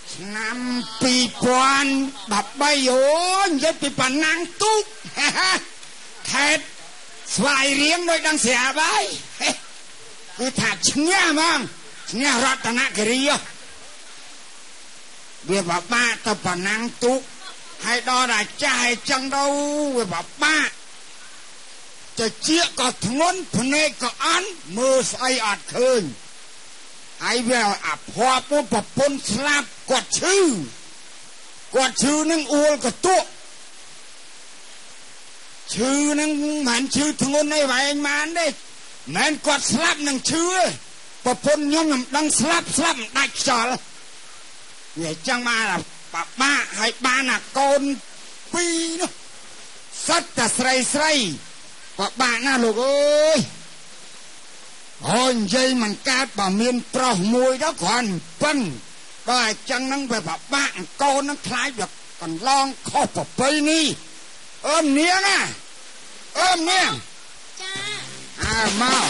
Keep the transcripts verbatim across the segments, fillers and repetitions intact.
ឆ្នាំ ពីរពាន់ដប់បី អូនិយាយពីប៉ាណាំងទូក ខេត្តស្វាយរៀងដូចដឹងស្រាប់ហើយគឺថាឈ្នះហ្មងឈ្នះរតនគិរីវាបបាក់ទៅប៉ាណាំងទូកហើយដល់តែចាស់ឲ្យចឹងទៅវាបបាក់ទៅជាក៏ធ្ងន់ភ្នែកក៏អន់មើលស្អីអត់ឃើញហើយវាអាភ័ព្វប្រពន្ធស្លាប់គាត់ឈឺគាត់ឈឺនឹងអួលកតុកឈឺនឹងមិនឈឺធ្ងន់អីវែងបានទេមិនគាត់ស្លាប់នឹងឈឺប្រពន្ធខ្ញុំមិនដឹងស្លាប់ស្លាប់មិនដាច់ខ្យល់វាចឹងមកបបាក់ហើយបានអាកូនពីរនោះសិតតែស្រីស្រីបបាក់ណាលោកអើយអូននិយាយមិនកើតបើមានប្រុសមួយទៅគ្រាន់ប៉ិនបើអញ្ចឹងហ្នឹងវាបបាក់កូនហ្នឹងខ្លាចវាកន្លងខុសប្រពៃនេះអើមនាងណាអើមនាងចាអើមក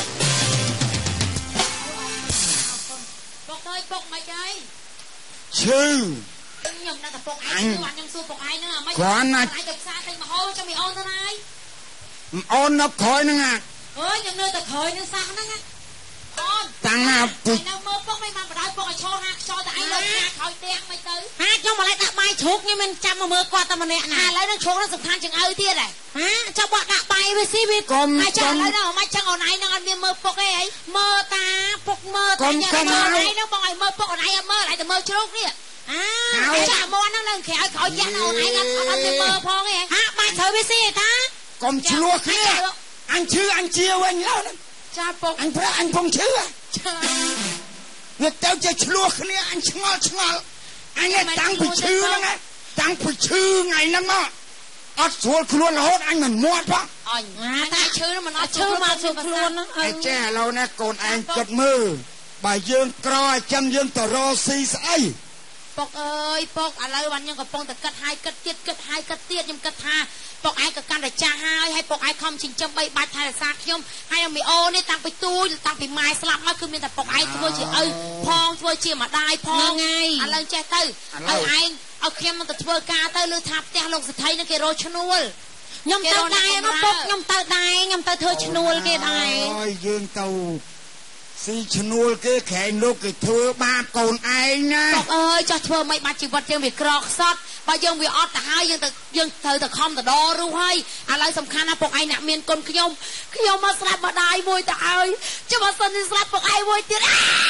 ពុកអើយពុកមិនអីឈឺខ្ញុំនៅតែពុកឯងឈឺអាខ្ញុំសួរពុកឯងហ្នឹងអាមិនគ្រាន់ណាឯងទៅផ្សារទិញមហោចាំមីអូនទៅណាយអូននៅក្រោយហ្នឹងអាអើយខ្ញុំនៅតែក្រោយនឹងសាក់ហ្នឹងអូនតាំងណាពុកនៅមើលពុកមិនបានបដៅពុកឲ្យឈរហាខ្យល់តែឯងលើខាក្រោយផ្ទះមិនទៅហាខ្ញុំមកឡើយដាក់បាយជ្រូកខ្ញុំមិនចាំមកមើលគាត់តែម្នាក់ណាឥឡូវនឹងជ្រូកនឹងសំខាន់ជាងឪទៀតហ៎ហាចាំបកដាក់បាយវាស៊ីវាកុំហើយចាំឥឡូវហ្នឹងមិនចឹងអូនឯងនឹងអត់មានមើលពុកទេហីមើលតាពុកមើលតាយ៉ាមើលឯងនឹងបងឲ្យមើលពុកអូនឯងអត់មើលឯងតែមើលជ្រូកនេះអាចាមន់ហ្នឹងនៅក្រៅក្រោយយ៉ាអូនឯងអត់អត់មានមើលផងទេហាបាយត្រូវវាស៊ីតាកុំឆ្លោះគ្នាអញឈឺអញជាវិញឡើយចាពុកអញប្រាអញពងឈឺចាវាទៅជាឆ្លោះគ្នាអញឆ្ងល់ឆ្ងល់អញតាំងពីឈឺហ្នឹងតាំងពីឈឺថ្ងៃហ្នឹងមកអត់ស្រួលខ្លួនរហូតអញមិនមាត់ផងអញតែឈឺមិនអត់ឈឺមកស្រួលខ្លួនហ្នឹងហើយចេះឥឡូវនេះកូនឯងគិតមើលបើយើងក្រឲ្យចាំយើងទៅរកស៊ីស្អីពុកអើយពុកឥឡូវបានខ្ញុំកំពុងតែគិតហើយគិតទៀតគិតហើយគិតទៀតខ្ញុំគិតថាពុកឯងក៏កាន់តែចាស់ហើយហើយពុកឯងខំចិញ្ចឹមបីបាច់ថែរក្សាខ្ញុំហើយមីអូនេះតាំងពីទូចតាំងពីម៉ែស្លាប់មកគឺមានតែពុកឯងធ្វើជាឪផងធ្វើជាម្ដាយផងឥឡូវចេះទៅឲ្យឯងឲ្យខ្ញុំទៅធ្វើការទៅលើថាផ្ទះលោកសទ្ធិនឹងគេរកឈ្នួលខ្ញុំទៅដែរមកពុកខ្ញុំទៅដែរខ្ញុំទៅធ្វើឈ្នួលគេដែរអូយយើងទៅស៊ីឈ្នួលគេក្រែងលោកគេធ្វើបាបកូនឯងណាពុកអើយចោះធ្វើមិនបាច់ជីវិតយើងវាក្រខ្សត់បើយើងវាអត់ទៅហើយយើងទៅយើងត្រូវទៅខំទៅដររូសហើយឥឡូវសំខាន់ណាពុកឯងអ្នកមានគុណខ្ញុំខ្ញុំមកស្លាប់ម្ដាយមួយទៅឲ្យចាំបើសិនជាស្លាប់ពុកឯងមួយទៀត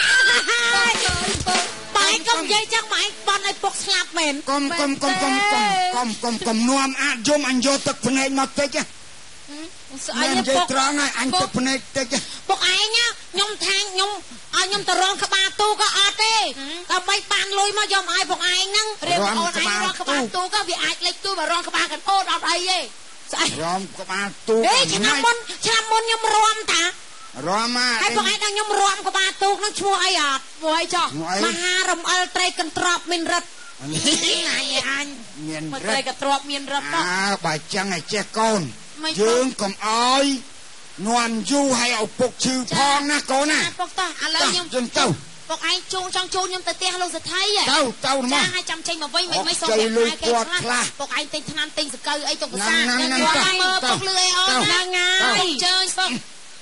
បែកកុំនិយាយចឹងម៉ែបន់ឲ្យពុកស្លាប់មែនកុំកុំកុំកុំកុំកុំកុំកុំនាំអាចយំអញយកទឹកភ្នែកមកតិចស្អីពុកត្រង់ហើយអញទឹកភ្នែកតិចពុកឯងខ្ញុំថាខ្ញុំឲ្យខ្ញុំទៅរងក្បាលទូក៏អត់ទេដើម្បីបានលុយមកយកឲ្យពុកឯងហ្នឹងរៀបអូនឯងរងក្បាលទូក៏វាអាចលេចទូបើរងក្បាលកណ្ដូតអត់អីទេស្អីរងក្បាលទូហេឆ្នាំមុនឆ្នាំមុនខ្ញុំរំតារំមកហើយពុកឯងដល់ខ្ញុំរំក្បាលទូហ្នឹងឈ្មោះអីអត់ឈ្មោះអីចុះមហារំអិលត្រីកន្ត្រប់មានរិទ្ធណាយអញមានរិទ្ធត្រីកន្ត្រប់មានរិទ្ធអើបើចឹងឲ្យចេះកូនយើងកុំអោយនាំយូរឲ្យឪពុកឈឺផងណាកូនណាពុកតោះឥឡូវខ្ញុំយើងទៅពុកឯងជូនចង់ជូនខ្ញុំទៅផ្ទះលោកសទ្ធិទៅទៅមកចាឲ្យចាំចេញមកវិញមិនមិនសុំគេខ្លះពុកឯងទិញថ្នាំទិញសកៅអីទៅភាសាខ្ញុំមើលពុកលឿអីអូនហ្នឹងហើយអញ្ជើញពុក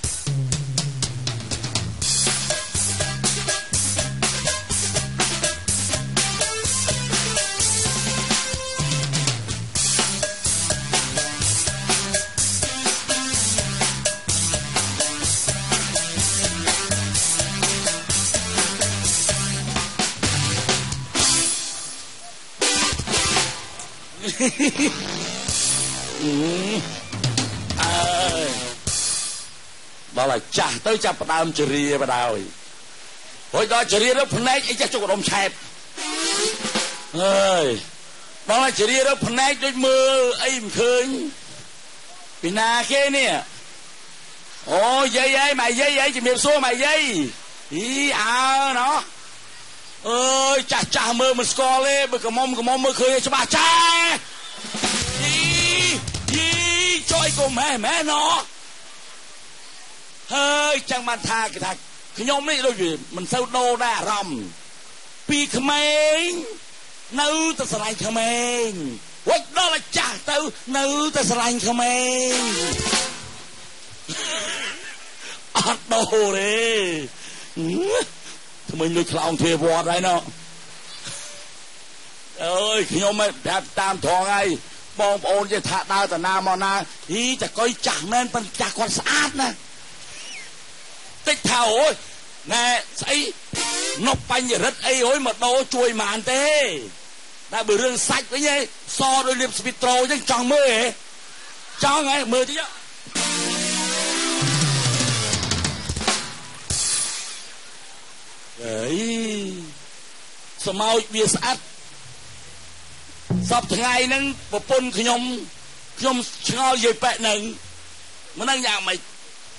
អើយដល់ឲ្យចាស់ទៅចាប់ផ្ដើមជរាបដោយរួចដល់ជរាទៅភ្នែកអីចេះជុករំឆែបអើយដល់ឲ្យជរាទៅភ្នែកដូចមើលអីមិនឃើញពីណាគេនេះអូយាយអីម៉ែយាយអីជំរាបសួរម៉ែយាយអីអើណោះអើយចាស់ចាស់មើលមិនស្គាល់ទេបើកមុំកមុំមើលឃើញច្បាស់ចាស់យីយីជួយកុំហែមែនណោះហើយចឹងបានថាគេថាខ្ញុំនេះដូចវាមិនសូវដូរដែរអារម្មណ៍ពីក្មេងនៅតែស្រឡាញ់ក្មេងវ៉ាច់ដល់តែចាស់ទៅនៅតែស្រឡាញ់ក្មេងអត់ដូរទេក្មេងលុយខ្លោងទ្វារវត្តហើយណោះអើយខ្ញុំមិនប្រាប់តាមត្រង់ហើយបងប្អូនចេះថាដើរតាណាមកណាហីតកុយចាស់មែនប៉ុន្តែចាស់គាត់ស្អាតណាតិចថាអូយណែស្អីនប់បញ្ញរិទ្ធអីអើយមកដោជួយម៉ានទេតែបើរឿងសាច់វិញឯងសដោយលៀបស្វីត្រូអញ្ចឹងចង់មើលហ៎ចង់ហ៎មើលតិចអើយស្មោចវាស្អាតសពថ្ងៃហ្នឹងប្រពន្ធខ្ញុំខ្ញុំឆ្ងល់យាយប៉ែនឹងមិនដឹងយ៉ាងម៉េច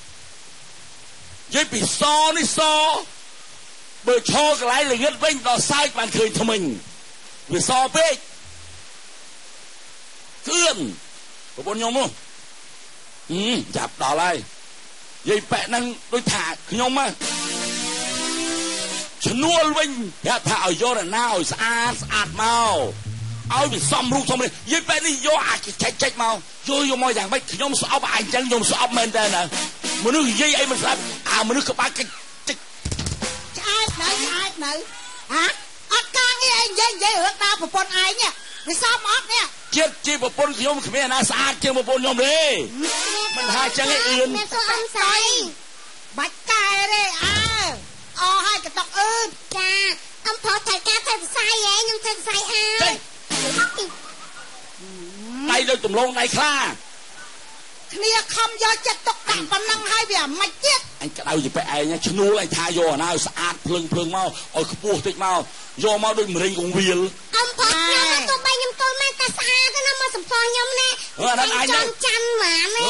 យាយពីសនេះសបើឈរកន្លែងល្ងិតវិញដល់សើចបានឃើញថ្មិញវាសពេកគឿនប្រពន្ធខ្ញុំនោះហឹមចាប់ដល់ហើយយាយប៉ែនឹងដូចថាខ្ញុំហ៎ឈ្នួលវិញប្រាប់ថាឲ្យយករណាឲ្យស្អាតស្អាតមកឲ្យវាសំរូបសំនេះយាយប៉ែនេះយកអាចចេចចេចមកយកយកមកយ៉ាងម៉េចខ្ញុំស្អប់អញចឹងខ្ញុំស្អប់មែនតើណាមនុស្សនិយាយអីមិនស្ដាប់អាមនុស្សក្បាលកិច្ចចិចឆ្អែតនៅឆ្អែតនៅហ៎អត់ការងារអីនិយាយនិយាយរឿងដើរប្រពន្ធឯងនេះវាសមអត់នេះជាតិជាប្រពន្ធខ្ញុំគ្មានណាស្អាតជាងប្រពន្ធខ្ញុំទេមិនថាចឹងឯអឿនមានសួរអំស្អីបាច់កែទេអើអស់ហើយកតុកអឺចាអំផោថៃការធ្វើផ្សាយឯងខ្ញុំធ្វើផ្សាយអើដៃដូចទំលងដៃខ្លាគ្នាខំយកចិត្តទុកដាក់ប៉ុណ្ណឹងហើយវាអាម៉េចទៀតអញក្តៅជាបែឯងឈ្នួលឯងថាយកអាណាឲ្យស្អាតភ្លឹងភ្លឹងមកឲ្យខ្ពស់តិចមកយកមកដូចមរេងកងវាលអំផោខ្ញុំទៅបីខ្ញុំកូនមកតែស្អាតទៅណាមកសំផោខ្ញុំនេះអាហ្នឹងអញចាំចាំហ្មងនេះ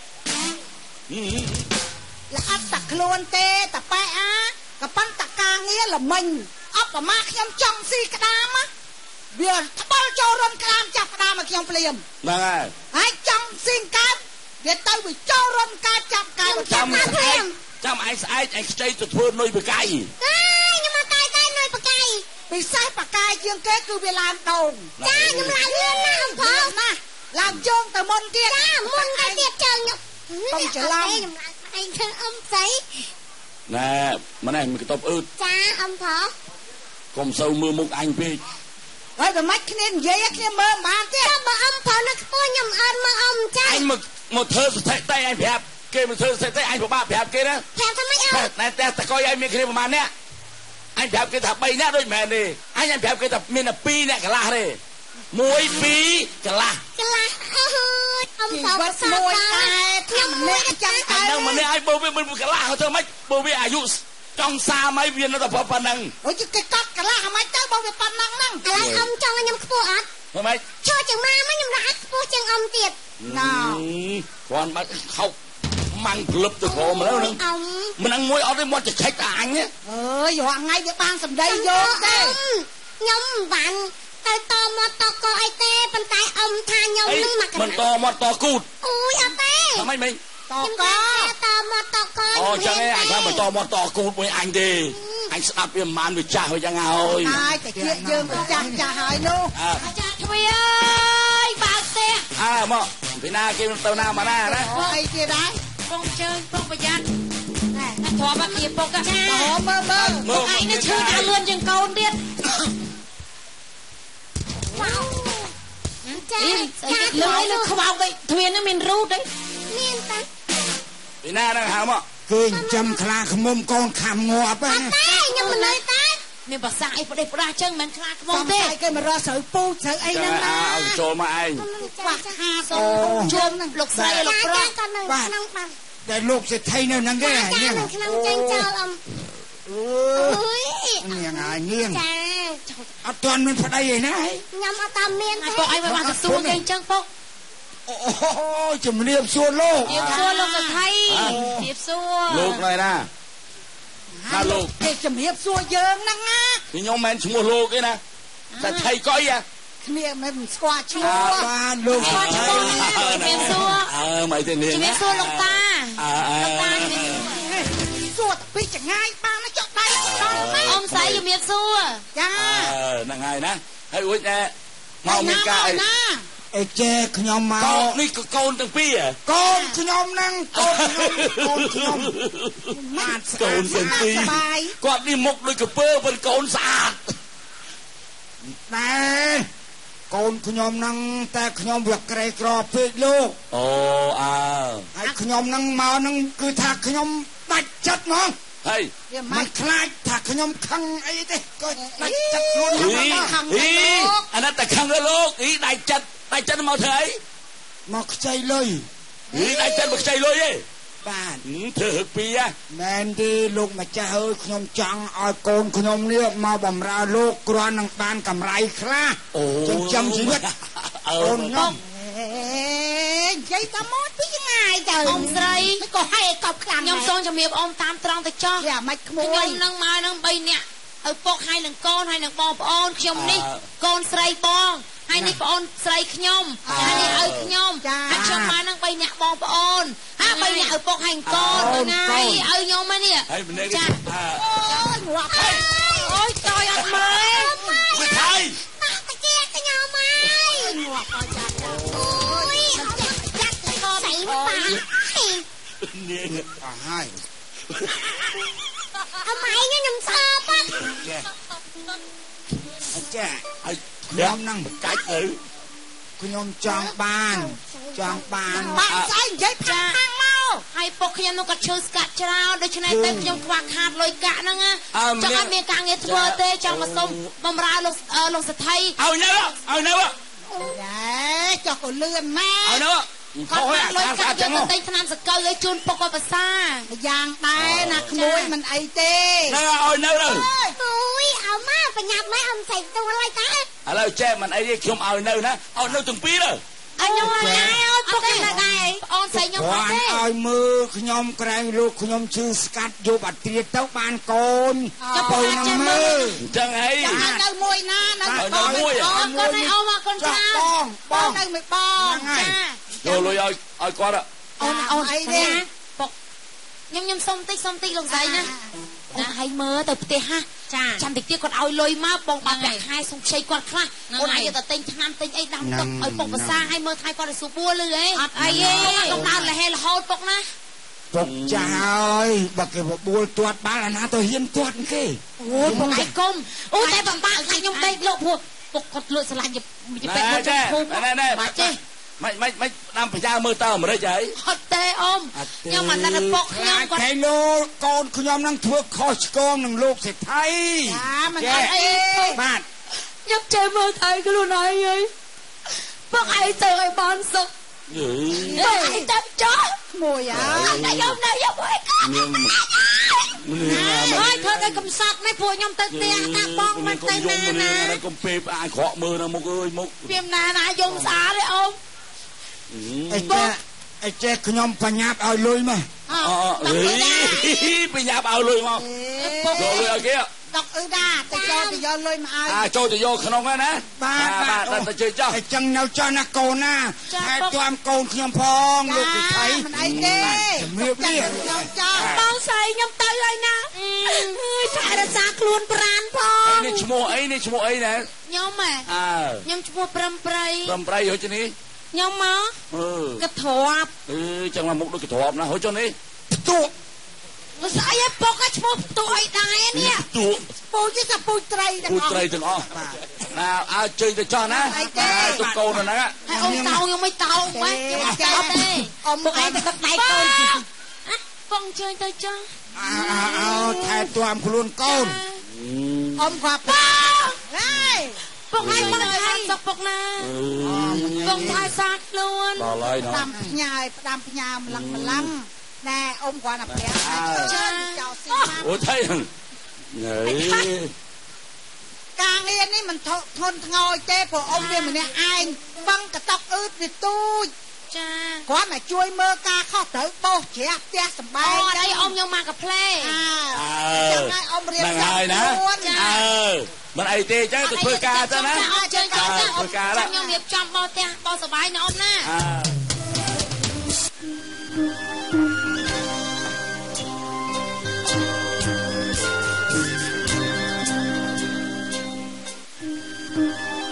ល្អអត់តាខ្លួនទេតាប៉ែអាក៏ប៉ុន្តែការងារល្មិញអបប្រមាខ្ញុំចង់ស៊ីក្តាមវាត្បល់ចូលរំក្តាមចាប់ក្តាមមកខ្ញុំភ្លាមហ្នឹងហើយហើយចង់ស៊ីកើតវាទៅវាចូលរំកើតចាប់កើតចាំភ្លាមចាំឯងស្អែកឯងខ្ចីទៅធ្វើនុយបកាយអើយខ្ញុំមកកាយកាយនុយបកាយពិសេសបកាយជាងគេគឺវាឡើងដងចាខ្ញុំឡើងលឿនណាស់អំផងណាឡើងជងទៅមុនទៀតចាមុនទៅទៀតជើងខ្ញុំកុំច្រឡំខ្ញុំឡើងឯងធ្វើអ៊ំស្អីណែម៉ែមិនកតបអឺតចាអ៊ំផងកុំសូវមើលមុខអញពេកហើយបើមិនគ្នានិយាយគ្នាមើលបានទេបើអ៊ំផងនៅខ្ពស់ខ្ញុំអត់មកអ៊ំចាអញមកមកធ្វើស្ថិតិអញប្រាប់គេមកធ្វើស្ថិតិអញពិបាកប្រាប់គេណាប្រាប់ថាម៉េចអើណែតែតកយឲ្យមានគ្នាប្រហែលអ្នកអញប្រាប់គេថាបីអ្នកដូចមែនទេអញអញប្រាប់គេថាមានតែពីរអ្នកកន្លះទេមួយពីរកន្លះកន្លះអើយអ៊ំផងមួយដែរខ្ញុំម្នាក់ចាំតែនឹងម្នាក់ឲ្យបើវាមិនកន្លះទៅម៉េចបើវាអាយុចង់សាមអីវានៅតែប៉ុណ្្នឹងអូយគេកាត់កន្លះអាម៉េចទៅបើវាប៉ុណ្្នឹងហ្នឹងឥឡូវអ៊ំចង់ឲ្យខ្ញុំខ្ពស់អត់ហ្មងឈរជាងម៉ាមកខ្ញុំដាក់ខ្ពស់ជាងអ៊ំទៀតណ៎គាត់បាត់ខោកម៉ាំងក្លឹបទៅក្រោមแล้วហ្នឹងមិនហ្នឹងមួយអត់ទេមាត់ចឆិចតែអញអើយរាល់ថ្ងៃវាបានសម្ដីយកទេខ្ញុំបានទៅតមកតកអីទេប៉ុន្តែអ៊ំថាខ្ញុំនឹងមកមិនតមកតគូតអូយអត់ទេថាម៉េចមិញតកតមកតកអូចឹងឯងអញថាមិនតមកតគូតមួយអញទេអញស្ដាប់វាមិនបានវាចាស់វាចឹងហើយហើយតែជាយើងទៅចាស់ចាស់ហើយនោះអាចារ្យទ្វាអើយបើកផ្ទះអើមកពីណាគេទៅណាមកណាណាអីទៀតដែរពងជើងពងប្រយ័ត្នណែធំមកពីពុកចាមើលមើលពុកឯងនេះឈឺដល់លឿនជាងកូនទៀតវ៉ាវចាលឿនលឿនខ្វោកវិញទ្វានឹងមានរូតទេមានតាពីណាហ្នឹងហៅមកគឺចាំខ្លាខ្មុំកូនខំងាប់ហ្នឹងតែខ្ញុំមិននៅតែមានភាសាអីប្រទេសប្រដាចឹងមិនខ្លាខ្មុំទេគេមករកស្រូវពូស្រូវអីហ្នឹងណាឲ្យចូលមកឯងបាក់ខាសូមជុំលោកស្រីលោកប្រុសក្នុងបាទតែលោកសេដ្ឋីនៅហ្នឹងទេនាងក្នុងចេញចោលអ៊ំអូយនាងហើយនាងចាអត់ទាន់មានប្តីឯណាខ្ញុំអត់តាមមានទេពុកអីមកបានទទួលគេអញ្ចឹងពុកអូជំរាបសួរលោកជំរាបសួរលោកសេដ្ឋីជំរាបសួរលោកណែណាហាលោកគេជំរាបសួរយើងហ្នឹងណាខ្ញុំមិនឈ្មោះលោកទេណាសេដ្ឋីកុយគ្នាមិនស្គាល់ឈ្មោះបានលោកស្គាល់ឈ្មោះជំរាបសួរអើមិនទេនាងជំរាបសួរលោកតាលោកតាសួរពីចងាយបានចុកដៃដល់អ៊ំស្រីជំរាបសួរចាអឺហ្នឹងហើយណាហើយអួយណែមកមានការអីអេចេខ្ញុំមកកូននេះក៏កូនទាំងពីរកូនខ្ញុំហ្នឹងកូនខ្ញុំកូនខ្ញុំបាត់កូនទាំងពីរគាត់នេះមុខដូចកពើប៉ុនកូនស្អាតណែកូនខ្ញុំហ្នឹងតែខ្ញុំវាក្រេក្រពេកលោកអូអើហើយខ្ញុំហ្នឹងមកហ្នឹងគឺថាខ្ញុំដាច់ចិត្តហ្មងហើយមិនខ្លាចថាខ្ញុំខឹងអីទេក៏ដាច់ចិត្តខ្លួនខ្ញុំខឹងអីអាណិតតែខឹងលោកអីដាច់ចិត្តដាច់ចិត្តមកធ្វើអីមកខ្ចីលុយអីដាច់ចិត្តមកខ្ចីលុយទេបាទធ្វើហឹកពីហ៎មែនទេលោកម្ចាស់អើយខ្ញុំចង់ឲ្យកូនខ្ញុំនេះមកបំរើលោកគ្រាន់នឹងបានកម្រៃខ្លះចិញ្ចឹមជីវិតអូនខ្ញុំនិយាយតាមមកពីងាយទៅអ៊ំស្រីក៏ឲ្យកប់ខ្លាំងខ្ញុំសូមជំរាបអ៊ំតាមត្រង់ទៅចោះយ៉ាមិនក្មួយខ្ញុំនឹងមកនឹងបីនាក់ឪពុកហើយនឹងកូនហើយនឹងបងប្អូនខ្ញុំនេះកូនស្រីបងហើយនេះបងស្រីខ្ញុំហើយនេះឪខ្ញុំហើយខ្ញុំមកនឹងបីនាក់បងប្អូនហើយបីនាក់ឪពុកហើយកូនទៅណាហើយឪខ្ញុំមកនេះហើយម្នាក់ចាអូយងាប់អូយតើអត់មើលមិនហើយតាជាខ្ញុំហើយងាប់អត់ចាអូយចាក់ចាក់ទៅស្អីបានេះអស់ហើយអម៉ៃខ្ញុំសើបអញ្ចាឲ្យខ្ញុំនឹងកាច់ទៅខ្ញុំចង់បានចង់បានបានស្អីនិយាយចាមកហើយពុកខ្ញុំនោះក៏ឈឺស្កាត់ច្រើនដូច្នេះតែខ្ញុំខ្វះខាតលុយកាក់ហ្នឹងចង់ឲ្យមានការងារធ្វើទេចង់មកសុំបំរើលោកលោកសថីឲ្យនៅឲ្យនៅយ៉ាចុះក៏លឿនម៉ែឲ្យនៅគាត់បានលុយកាក់យកទៅទិញថ្នាំសកលឲ្យជូនពុកឲ្យប្រសាយ៉ាងដែរណាក្មួយមិនអីទេនៅឲ្យនៅទៅអូយអមមកបញ្ញាប់ម៉ែអមសេចទូលហើយតាឥឡូវចេះមិនអីទេខ្ញុំឲ្យនៅណាឲ្យនៅទាំងពីរទៅអញឲ្យឲ្យពុកណាដែរអូនស្រីខ្ញុំអត់ទេឲ្យមើលខ្ញុំក្រែងលោកខ្ញុំឈឺស្កាត់យប់អាត្រាទៅបានកូនចាំពុកចាំមើលអញ្ចឹងអីនៅមួយណានៅមួយអូនគាត់ឲ្យអូនមកកូនចាបងបងនៅមួយបងចាយកលុយឲ្យឲ្យគាត់អូនអូនអីទេពុកខ្ញុំខ្ញុំសុំតិចសុំតិចលោកស្រីណាណាឲ្យមើលទៅផ្ទះហ่ะចាចាំតិចទៀតគាត់ឲ្យលុយមកបងបាក់ប្រាក់ខែសុំខ្ចីគាត់ខ្លះអូនអាចទៅទិញថ្នាំទិញអីដាំទឹកឲ្យពុកភាសាឲ្យមើលថៃគាត់ឲ្យសួរបួលលឺហ៎អត់អីទេខ្ញុំដើរលះរហូតពុកណាពុកចាហើយបើគេបបួលទាត់បាល់អាណាទៅហ៊ានទាត់គេអូយពុកឯកុំអូតែបងបាក់ខ្លាចខ្ញុំដេកលោកព្រោះពុកគាត់លួចស្រឡាញ់ទៅពេកគាត់ទៅភូមិបាទចេះមិនមិនមិនដាំប្រយ៉ាមើលតើអាមេរិកហីអត់ទេអ៊ំខ្ញុំមិនដឹងពុកខ្ញុំគាត់គេលោកកូនខ្ញុំនឹងធ្វើខុសឆ្គងនឹងលោកសេដ្ឋីចាមិនអត់អីបាទខ្ញុំចេះមើលថៃខ្លួនឯងហើយពុកឯងទៅឲ្យបានសុខពុកឯងទៅចោះមួយអើតែខ្ញុំនៅយកមួយគាត់ហើយធ្វើឲ្យកំសត់នេះពួកខ្ញុំទៅផ្ទះតាបងមិនទៅណាណាកុំពេបអាចក្រក់មើលណាមុខអើយមុខពីណាណាយំស្អាតទេអូនអីចេះអីចេះខ្ញុំបញ្ញាប់ឲ្យលុយមកអូបញ្ញាប់ឲ្យលុយមកពុកលុយឲ្យគេដកអ៊ឺដាទៅចូលទៅយកលុយមកឲ្យអាចូលទៅយកក្នុងហ្នឹងណាបាទបាទទៅជិះចុះអញ្ចឹងនៅចុះណាកូនណាហើយតាមកូនខ្ញុំផងលោកវិថីមិនអីទេជំរាបលាខ្ញុំចង់បងស្រីខ្ញុំទៅហើយណាអើយថែរក្សាខ្លួនប្រានផងនេះឈ្មោះអីនេះឈ្មោះអីណែខ្ញុំហ៎អើខ្ញុំឈ្មោះប្រំប្រៃប្រំប្រៃហូចនេះខ្ញុំមកអឺកធប់អឺចឹងមកមុខដូចកធប់ណាហូចនេះផ្ទក់មិនស្អីឯពុកឯឈ្មោះផ្ទក់អីដែរនេះផ្ទក់ពូជាពូត្រីទាំងអស់ពូត្រីទាំងអស់ណាអើជើញទៅចោះណាទុកកូនហ្នឹងហើយអូនតោងខ្ញុំមិនតោងបែបខ្ញុំអត់ចេះទេអ៊ំពុកឯងទៅដឹកដៃកូនបងជើញទៅចោះអើអើថែទាំខ្លួនកូនអ៊ំគាត់បងហើយពុកឯងមកហើយសុកពុកណាបងថែសាខ្លួនតាមផ្ញើផ្ដាំផ្ញើម្លឹងម្លឹងណែអ៊ំគាត់ណាព្រះចាចោលស៊ីមកអូថៃហឹងការងារនេះមិនធន់ធ្ងរទេព្រោះអ៊ំវាម្នាក់ឯងបឹងកតុកអឺតវាទូចចាគាត់មកជួយមើលការខុសត្រូវបោសជ្រះផ្ទះសម្បែងអត់អីអ៊ំខ្ញុំមកកាផ្លេអើចឹងហើយអ៊ំរៀបចំខ្លួនអើមិនអីទេចឹងទៅធ្វើការទៅណាអត់ចឹងទៅធ្វើការខ្ញុំរៀបចំបោសផ្ទះបោសសម្បែងណាអ៊ំណាអើ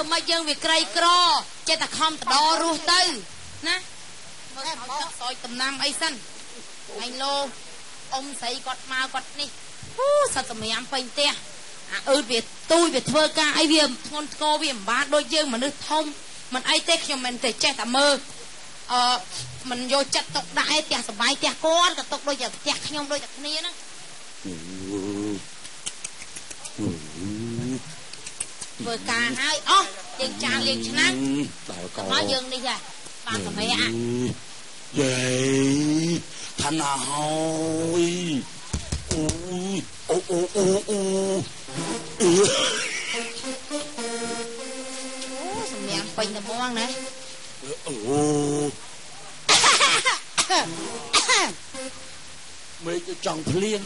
មកយើងវាក្រីក្រចេះតែខំតដរស់ទៅណាមើលឲ្យទឹកសយតំណាំអីសិនអញលោអ៊ំស្រីគាត់មកគាត់នេះអូសត្វសម្រាមពេញផ្ទះអាអឺតវាទូយវាធ្វើការអីវាធ្ងន់ធ្ងរវាមិនបានដូចយើងមនុស្សធំមិនអីទេខ្ញុំមិនទេចេះតែមើលអឺមិនយកចិត្តទុកដាក់ឯផ្ទះសបាយផ្ទះគាត់ក៏ទុកដូចតែផ្ទះខ្ញុំដូចតែគ្នាហ្នឹងធ្វើការហើយអស់យើងចានលាងឆ្នាំដល់កោមកយើងនេះហ่ะបានសម្រាប់អាយេឋានៈហើយអូយអូអូអូអូអូសម្រាប់ពេញតែមកណាអូមេឃចង់ភ្លៀង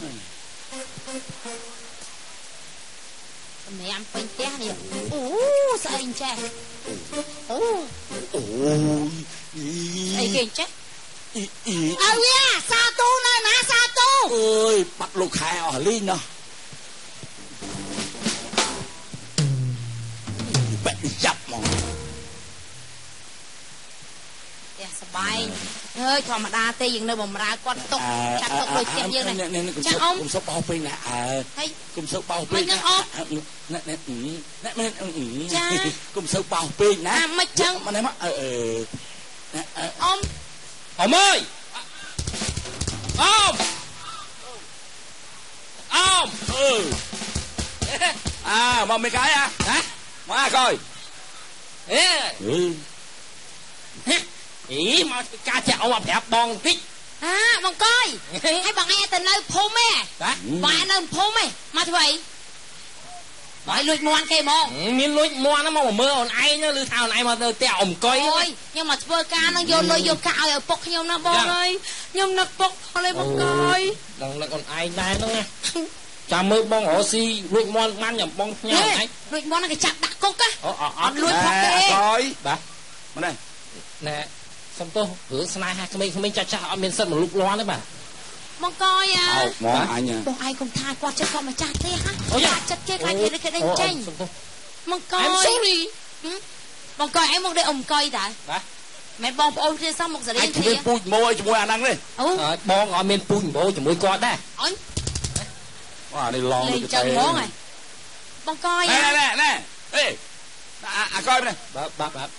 សម្រាប់ពេញផ្ទះនេះអូស្អីចេះអូអូអីគេចេះអ៊ីអ៊ីអើវាសាទូនៅណាសាទូអើយបាត់លោកខែអស់លីងណោះបាក់ចាប់ហ្មងផ្ទះសបាយហើយធម្មតាទេយើងនៅបំរើគាត់ទុកចាត់ទុកដូចផ្ទះយើងហ្នឹងចាអ៊ំគុំសុកបោពេញណាអើហើយគុំសុកបោពេញណាអ៊ំណែណែណែណែចាគុំសុកបោពេញណាអាមិនចឹងមកនេះមកអឺអ៊ំអ៊ំអើយអ៊ំអ៊ំអឺអើមកមិនកាយហ៎មកកយអេអីមកការចាក់អ៊ំមកប្រាប់បងបន្តិចអាបងកយហើយបងឯងទៅនៅភូមិហ៎បងឯងនៅភូមិហ៎មកធ្វើអីហើយលួចមន់គេហ្មងមានលួចមន់ហ្នឹងមកមើលអូនឯងឬថាអូនឯងមកទៅផ្ទះអ៊ំកុយអូយខ្ញុំមកធ្វើការហ្នឹងយកលុយយកកាក់ឲ្យឪពុកខ្ញុំណាបងអើយខ្ញុំនឹកពុកអត់ទេបងកយដល់នឹកអូនឯងដែរហ្នឹងណាចាំមើលបងរស់ស៊ីលួចមន់បានញ៉ាំបងផ្ញើឯងលួចមន់ហ្នឹងគេចាប់ដាក់គុកណាអត់លួចផងទេកយបាទមកនេះណែសុំទោសរឿងស្នេហាក្មេងៗចាស់ចាស់អត់មានសិទ្ធិមកលុកលាន់ទេបាទបងកយអាមកអញបងឯងកុំថាគាត់ចិត្តគាត់ម្ចាស់ទេហ៎ចិត្តគេខ្លាចគេគេដេញចេញបងកយ I'm sorry បងកយឯងមកដូចអ៊ំកយតើបាទមិនបងប្អូនគ្នាសោះមកសរៀងគ្នាពូជម៉ូជាមួយអាហ្នឹងទេអូបងអត់មានពូជម៉ូជាមួយគាត់ដែរអញបាទនេះឡងលេងចឹងហ្មងហ៎បងកយណែណែណែអេអាកយនេះបាទបាទបាទ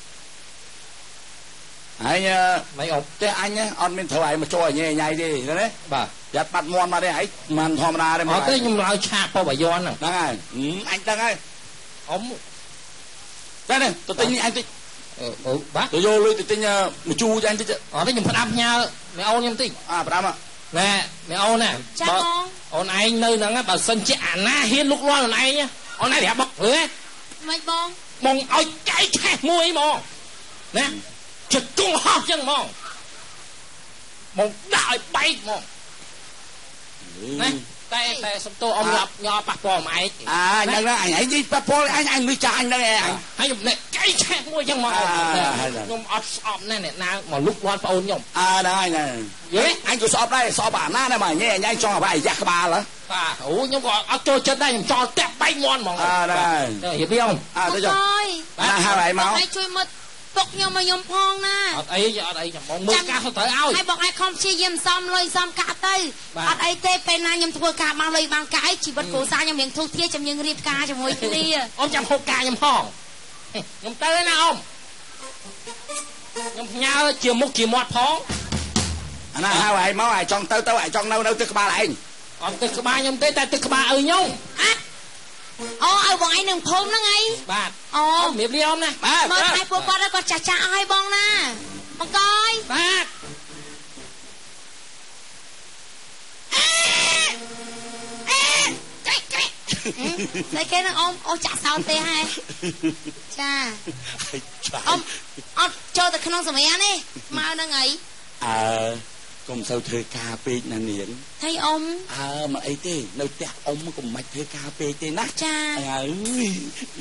អញមិនអត់ទេអញអត់មានត្រូវឯងមកចូលញ៉ៃញ៉ៃទេណាបាទយ៉ាត់បាត់មន់មកទេឯងមិនធម្មតាទេមកអត់ទេខ្ញុំឡើងឆាកបបយន់ហ្នឹងហើយអញដឹងហើយអ៊ំតែនេះទៅទិញនេះអញតិចអឺបាទទៅយកលុយទៅទិញមកជូរអញតិចអត់ទេខ្ញុំផ្ដាំផ្ញើមេអូនខ្ញុំតិចអាផ្ដាំណែមេអូនណាចាបងអូនឯងនៅហ្នឹងបើសិនជាអាណាហ៊ានលុកលាន់អូនឯងអូនឯងប្រាប់បុកហឺមិនបងបងឲ្យចៃឆេះមួយហ្មងណាចិត្តគង់ហោះចឹងហ្មងមកដាក់ឲ្យបែកហ្មងណាតែតែសំទោអ៊ំរាប់ញ៉ប៉ះពាល់មកឯងអាអញហ្នឹងអញឯងនេះប៉ះពាល់អញអញមិនចាអញហ្នឹងឯងហើយខ្ញុំនេះកៃឆេះមួយចឹងមកខ្ញុំអត់ស្អប់ណាស់អ្នកណាមកលុកលាន់ប្អូនខ្ញុំអើហ្នឹងហើយយេអញក៏ស្អប់ដែរស្អប់អាណាដែរមកញ៉ែអញចង់ឲ្យអាយ៉ាក្បាលហ៎បាទអូខ្ញុំក៏អត់ចូលចិត្តដែរខ្ញុំចោលតាក់បែកមន់ហ្មងអើដែររៀបរៀងអើទៅចុះបាទហើយមកឲ្យជួយមើលពុកខ្ញុំមកខ្ញុំផងណាអត់អីអត់អីចាំបងមើលការទៅឲ្យហើយបងឯងខំព្យាយាមសំលុយសំកាក់ទៅអត់អីទេពេលណាខ្ញុំធ្វើការបានលុយបានកាយជីវិតគ្រួសារខ្ញុំរៀងធូរធារចាំយើងរៀបការជាមួយគ្នាអ៊ំចាំហូបការខ្ញុំផងខ្ញុំទៅណាអ៊ំខ្ញុំផ្ញើជាមុខជាមាត់ផងអាណាហៅឯងមកឯងចង់ទៅទៅឯងចង់នៅនៅទឹកក្បាលឯងអត់ទឹកក្បាលខ្ញុំទេតែទឹកក្បាលឪខ្ញុំអ่ะអូឲ្យបងឯងនឹងភូមិហ្នឹងអីបាទអូមៀបលីអ៊ំណាបាទមើលថែពួកគាត់គាត់ចាស់ចាស់ឲ្យបងណាបងកយបាទតែគេនឹងអ៊ំអូចាក់សោតទេហ៎ចាអ៊ំអត់ចូលទៅក្នុងសម្រាប់នេះមកហ្នឹងអីអើកុំសូវធ្វើការពេកណានាងហើយអ៊ំអើមកអីទេនៅផ្ទះអ៊ំកុំមិនធ្វើការពេកទេណាចាអើយ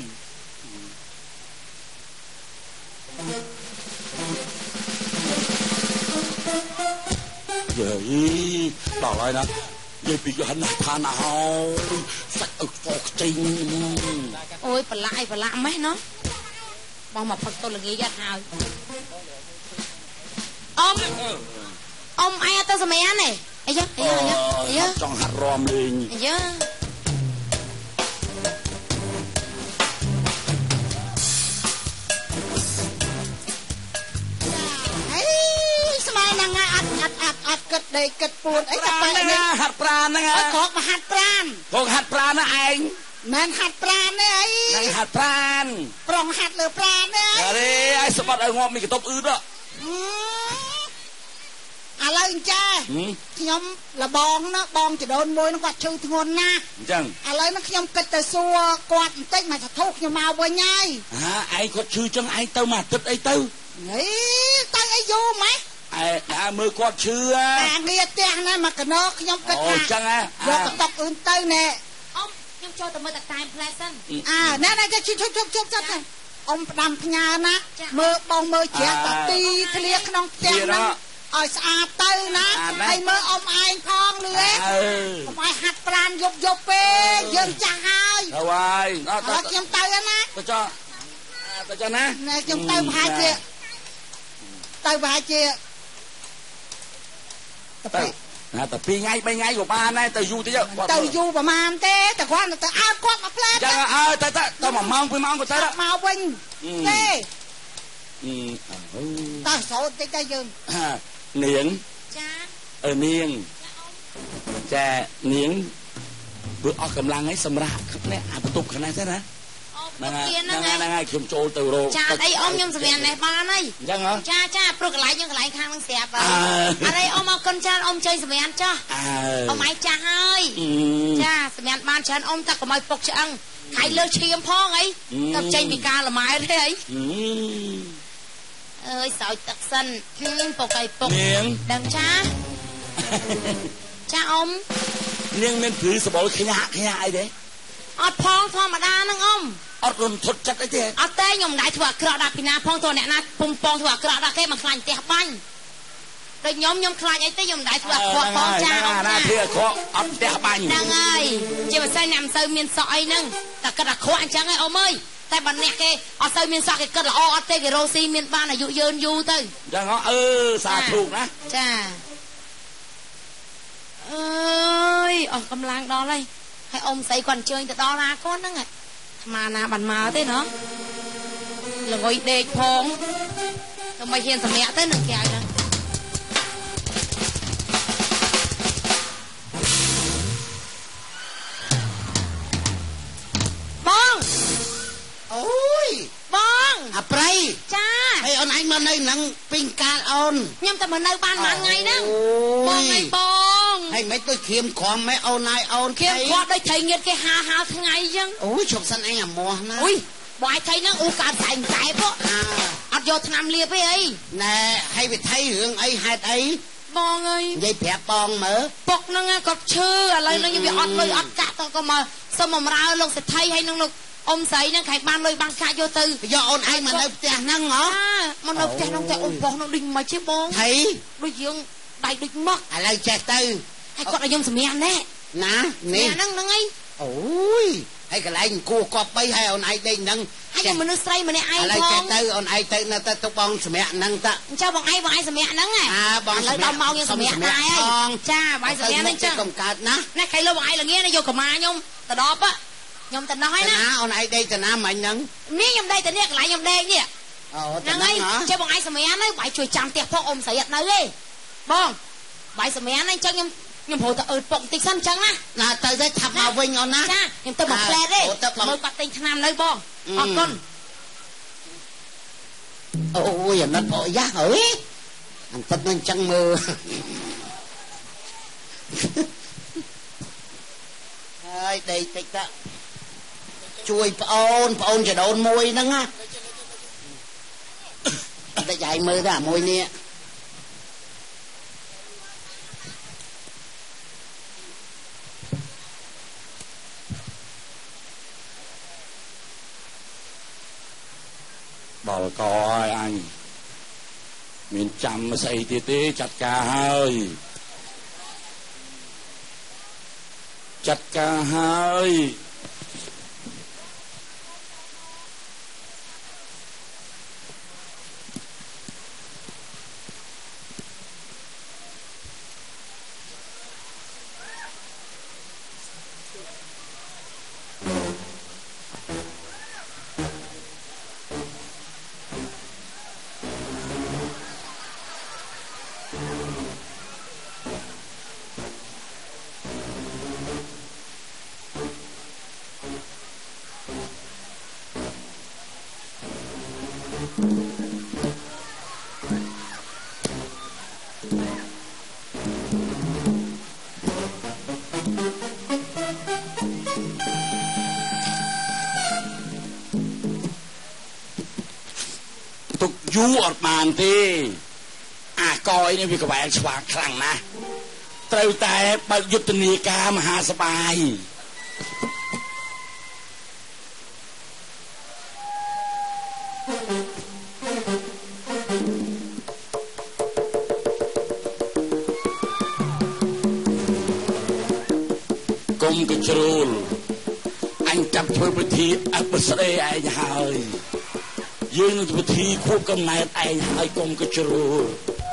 យេដល់ហើយណានិយាយពីយន់ណាស់ឋានៈហើយសាច់អឹកហ្វកចេញអូយប្រឡាក់អីប្រឡាក់ម៉េះណោះបងមកផឹកទល់ល្ងាចយ៉ាត់ហើយអ៊ំអ៊ំអាយទៅសម្រាប់នេះអាយ៉ាអាយ៉ាអាយ៉ាចង់ហាត់រំលេងអាយ៉ាអត់គិតដេកគិតពួនអីតែបែរនេះហាត់ប្រាណហ្នឹងហ៎កកមកហាត់ប្រាណកកហាត់ប្រាណណាឯងមិនហាត់ប្រាណទេអីហ្នឹងហាត់ប្រាណប្រុងហាត់លើប្រាណទេអរេឲ្យសបាត់ឲ្យងាប់មីកតុបអឺតឥឡូវអញ្ចាខ្ញុំលបងណាបងចដូនមួយនោះគាត់ឈឺធ្ងន់ណាស់អញ្ចឹងឥឡូវនេះខ្ញុំគិតទៅសួរគាត់បន្តិចមកទៅខ្ញុំមកវិញហើយហាឯងគាត់ឈឺចឹងឯងទៅមួយអាទិត្យអីទៅហីទៅអីយូរម៉េចអែដើរមើលគាត់ឈឺអាងារផ្ទះណាមកកណោខ្ញុំគិតថាអូចឹងហ៎យកកតុកអ៊ឺនទៅណែអ៊ំខ្ញុំចូលទៅមើលតែតែផ្លែសិនអាណែណែជជជជជទៅអ៊ំផ្ដាំផ្ញើណាមើលបងមើលជ្រះតាទីធ្លាក្នុងផ្ទះហ្នឹងឲ្យស្អាតទៅណាហើយមើលអ៊ំឯងផងលឿអើអ៊ំឯងហាត់ប្រាណយប់យប់ពេកយើងចាស់ហើយទៅហើយអត់ខ្ញុំទៅណាទៅចុះទៅចុះណាណែខ្ញុំទៅប្រហែលជាទៅប្រហែលជាទៅណាតែពីរថ្ងៃបីថ្ងៃក៏បានដែរទៅយូរតិចទៅយូរប្រហែលទេតែគាត់ទៅអើគាត់មកផ្លែចឹងអើទៅទៅទៅមួយម៉ោងពីរម៉ោងក៏ទៅមកវិញទេអឺតើសោតតិចទៅយើងនាងចាអឺនាងចានាងព្រោះអស់កម្លាំងហើយសម្រាប់នេះអាបន្ទប់ខាងនេះទេណាហ្នឹងហើយហ្នឹងហើយខ្ញុំចូលទៅរកចាអីអ៊ំខ្ញុំសម្រាប់នេះបានហើយអញ្ចឹងហ៎ចាចាព្រោះកន្លែងយើងកន្លែងខាងនឹងស្រាប់ហើយអរេអ៊ំអរគុណច្រើនអ៊ំជួយសម្រាប់ចុះអ៊ំឯងចាស់ហើយចាសម្រាប់បានច្រើនអ៊ំតែកុំឲ្យពុកឆ្អឹងខៃលើឈាមផងអីទៅចេញពីការលម៉ែទេអីអើយសោចទឹកសិនពុកឲ្យពុកដឹងចាចាអ៊ំនាងមានព្រឺសបល់ខ្ញាក់ខ្ញាក់អីទេអត់ផងធម្មតាហ្នឹងអ៊ំអត់រំធត់ចិត្តអីទេអត់ទេខ្ញុំមិនដែរធ្វើអាក្រក់ដាក់ពីណាផងទៅអ្នកណាពំពងធ្វើអាក្រក់ដាក់គេមកខ្លាញ់ផ្ទះបាញ់ដូចខ្ញុំខ្ញុំខ្លាចអីទេខ្ញុំមិនដែរធ្វើអាក្រក់ផងចាអ៊ំណាធ្វើអាក្រក់អត់ផ្ទះបាញ់ហ្នឹងហើយជាពិសេសអ្នកមិនសូវមានសក់អីហ្នឹងតែគិតអាក្រក់អញ្ចឹងឯងអ៊ំអើយតែបើអ្នកគេអត់សូវមានសក់គេគិតល្អអត់ទេគេរស់ស៊ីមានបានអាយុយឺនយូរទៅអញ្ចឹងអឺសាធុណាចាអើយអស់កម្លាំងដល់ហើយហើយអ៊ំស្អីគាត់អញ្ជើញទៅដល់ណាគាត់ហ្នឹងអាម៉ាណាបានមកទេណោះល្ងុយដេកផងទៅមិនហ៊ានសម្រាប់ទៅនឹងគេឲ្យហ្នឹងបងអូយបងអាប្រៃចាហើយអូនឯងមកនៅនឹងពេញកាលអូនខ្ញុំតែមកនៅបានមួយថ្ងៃហ្នឹងបងឯងបងហើយមិនដូចធៀមក្រំម៉ែអូនឯងអូនធៀមគាត់ដូចត្រីងៀតគេហាហាថ្ងៃអញ្ចឹងអូយជប់សិនឯងអាមាស់ណាអូយបងឯងត្រីហ្នឹងអូកើតស្អែកតែពកអត់យកថ្នាំលាបទេអីណែហើយវិធីរឿងអីហេតុអីបងអើយនិយាយប្រាប់បងមើលពុកហ្នឹងគាត់ឈឺឥឡូវហ្នឹងវាអត់លុយអត់កាក់ទៅក៏មកសុំបំរើលោកសេដ្ឋីហើយនឹងលោកអ៊ំស្រីហ្នឹងខែបានលុយបានកាក់យកទៅយកអូនឯងមកនៅផ្ទះហ្នឹងហ៎មកនៅផ្ទះហ្នឹងតែអ៊ំបោះនោះដូចមិនទេបងហីដូចយើងដៃដូចមកឥឡូវចេះទៅហើយគាត់ឲ្យខ្ញុំសម្រាប់ណែណានេះហ្នឹងហ្នឹងអីអូយហើយកន្លែងគោះកប់បីហើយអូនឯងដេកហ្នឹងហើយខ្ញុំមនុស្សស្រីម្នាក់ឯងផងឥឡូវចេះទៅអូនឯងទៅនៅទៅទុកបងសម្រាប់ហ្នឹងតាអញ្ចឹងបងឯងបងឯងសម្រាប់ហ្នឹងហ៎អាបងឥឡូវដល់មកខ្ញុំសម្រាប់ដែរហើយចាបងឯងសម្រាប់ហ្នឹងចឹងកុំកើតណាណាខៃលោកបងឯងល្ងានេះយកកម្មាខ្ញុំទៅដល់ខ្ញុំទៅនោះហើយណាអូនឯងដេកទៅណាមិញហ្នឹងនេះខ្ញុំដេកទៅនេះកន្លែងខ្ញុំដេកនេះអូហ្នឹងហើយចេះបងឯងសម្រាប់ហ្នឹងបងឯងជួយចាំផ្ទះផងអ៊ំស្រីអត់នៅទេបងបាយសម្រាប់ហ្នឹងចឹងខ្ញុំខ្ញុំព្រោះទៅអឺពុកបន្តិចសិនចឹងណាណាទៅទៅឆាប់មកវិញអូនណាចាខ្ញុំទៅមកផ្លែទេមើលគាត់ទិញថ្នាំនៅបងអរគុណអូយអាណិតអូយ៉ាអើយអាណិតនឹងចឹងមើលហើយដេកតិចតាជួយប្អូនប្អូនចដូនមួយហ្នឹងណាតែយាយមើលទៅអាមួយនេះដល់កហើយអញមានចាំស្អីទៀតទេចាត់ការហើយចាត់ការហើយទុកយូរអត់បានទេអាកយនេះវាក្បែរឆ្វាខ្លាំងណាស់ត្រូវតែបើកយុទ្ធនាការមហាសបាយកុំកជ្រូលអញចាប់ធ្វើពិធីអបស្ដីឯងហើយយើងនឹងពិធីខួបកំណើតឯងហើយកុំកជ្រូល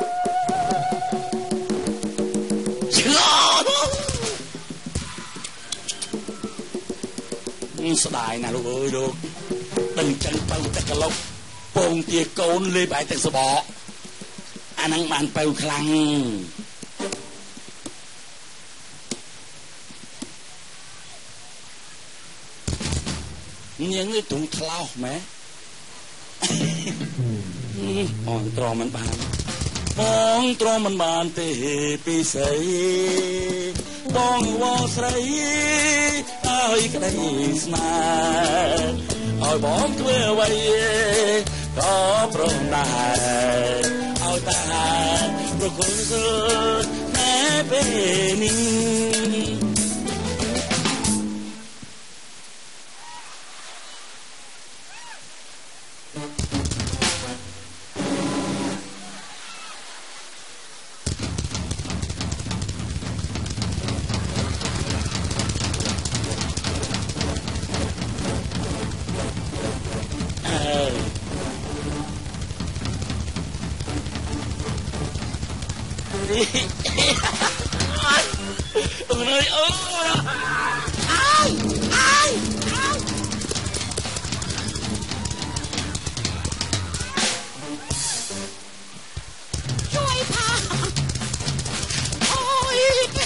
ឆ្លោស្ដាយណាស់លោកអើយលោកដឹងចឹងបើតែក្លុកពងទាកូនលេបឯទឹកសបកអាហ្នឹងបានបើខ្លាំងញៀងនេះទ្រូងថ្លោសម៉ែអងត្រមិនបានបងត្រមិនបានទេពីស្រីបងវងស្រីឲ្យក្តីស្នេហ៍ឲ្យបងធ្វើអ្វីក៏ព្រមដែរឲ្យតែប្រគល់សុទ្ធតែពេលនេះអូនអើយអូអាយអាយជួយផាអូយ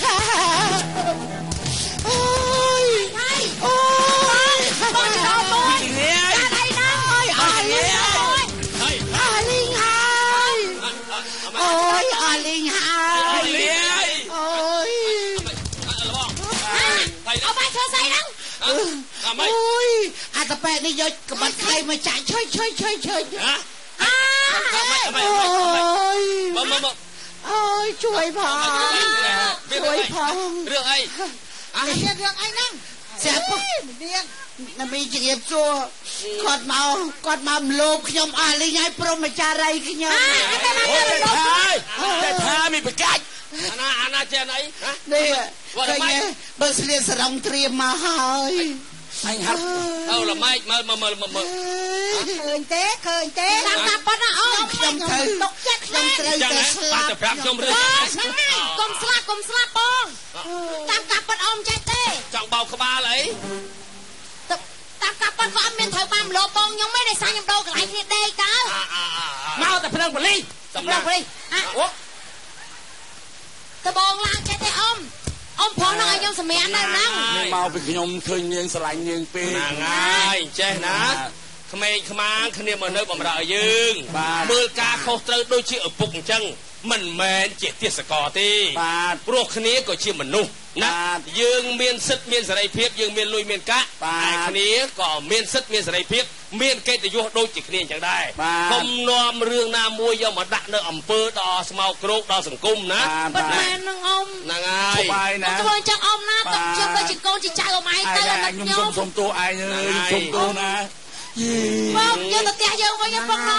អូយអូយបងដល់បងចាដៃណាអូយអាលីហើយអាលីហើយអូយអាលីហើយអូយเอาไปធ្វើស្អីហ្នឹងអូយអាតប៉ែនេះយកក្បត់ខ្លីមកចាក់ឆុយឆុយឆុយឆុយអាអូយមកមកអូយជួយផងជួយផងរឿងអីអានេះរឿងអីហ្នឹងស្រាប់នាងណាមីជៀបសួរគាត់មកគាត់មកម្លោបខ្ញុំអាលីងឲ្យព្រមចារីខ្ញុំតែថាមានប្រកាច់អាណាអាណាចេះអីនេះឃើញបើស្លៀកសរងត្រៀមមកហើយអញហាត់ទៅល្មែកមើលមើលមើលមើលឃើញទេឃើញទេតាមការប៉ាត់ណាអូខ្ញុំត្រូវទុកចិត្តខ្ញុំត្រូវតែស្លាប់តែប្រាប់ខ្ញុំរឿងហ្នឹងហើយកុំស្លាប់កុំស្លាប់បងតាមការប៉ាត់អមចេះទេចង់បោកក្បាលអីតាមការប៉ាត់ក៏អត់មានត្រូវបានមលោបងខ្ញុំទេដោយសារខ្ញុំដូរកន្លែងគ្នាដេកតើមកតែភ្លើងប៉ូលីសសម្រាប់ប៉ូលីសអូតបងឡើងចេះទេអ៊ំអ៊ំផងនឹងឲ្យខ្ញុំសម្រាប់នៅហ្នឹងមកពីខ្ញុំឃើញនាងស្រឡាញ់នាងពេកហ្នឹងហើយចេះណាក្មេងខ្មាងគ្នាមកនៅបំរើយើងមើលការខុសត្រូវដូចជាឪពុកអញ្ចឹងមិនមែនជាទេសកលទេបាទព្រោះគ្នាក៏ជាមនុស្សណាយើងមានសិទ្ធិមានសេរីភាពយើងមានលុយមានកាក់តែគ្នាក៏មានសិទ្ធិមានសេរីភាពមានកិត្តិយសដូចជាគ្នាអញ្ចឹងដែរកុំនាំរឿងណាមួយយកមកដាក់នៅអំពើដល់ស្មោកគ្រោកដល់សង្គមណាប៉ុន្តែនឹងអ៊ំហ្នឹងហើយធ្វើអញ្ចឹងអ៊ំណាទុកខ្ញុំដូចជាកូនជាចៅអ៊ំឯងទៅដល់ខ្ញុំខ្ញុំសុំទោសឯងអើយសុំទោសណាមកយើងទៅផ្ទះយើងវិញប៉ុណ្ណោះ